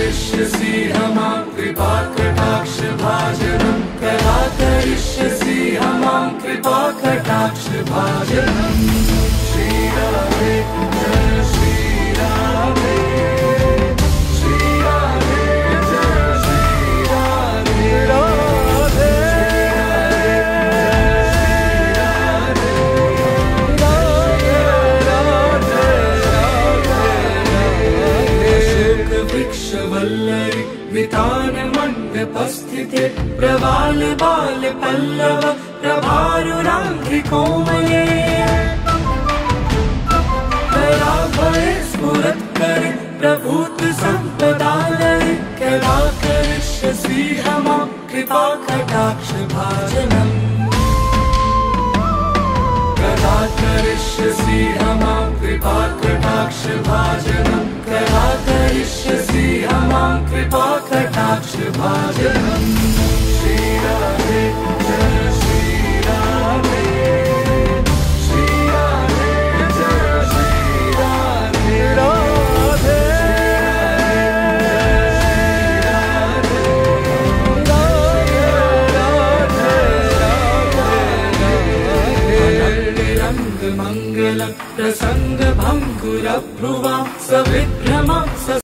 करिष्यसि हमां कृपा कटाक्ष भाजनं कदा करिष्यसि हमां कृपा कटाक्ष भाजनं श्री राधे जय श्री राधे श्री राधे जय श्री राधे राधे वल्लरी वितान मंडपस्थिते प्रवाल बाल पल्लव प्रभारुरांध्रि कोमले दयाभये स्फुरत्करे प्रभूत संपदालये कदा करिष्यसि हमां कृपा कटाक्ष भाजनं कदा करिष्यसि हमां कृपा कटाक्ष भाजनं कदा करिष्यसि हमां कृपा कटाक्ष भाजनं श्री राधे जय श्री राधे श्री राधे जय श्री राधे राधे रंग मंगल प्रसंग भंगुर भ्रुवा सविभ्रम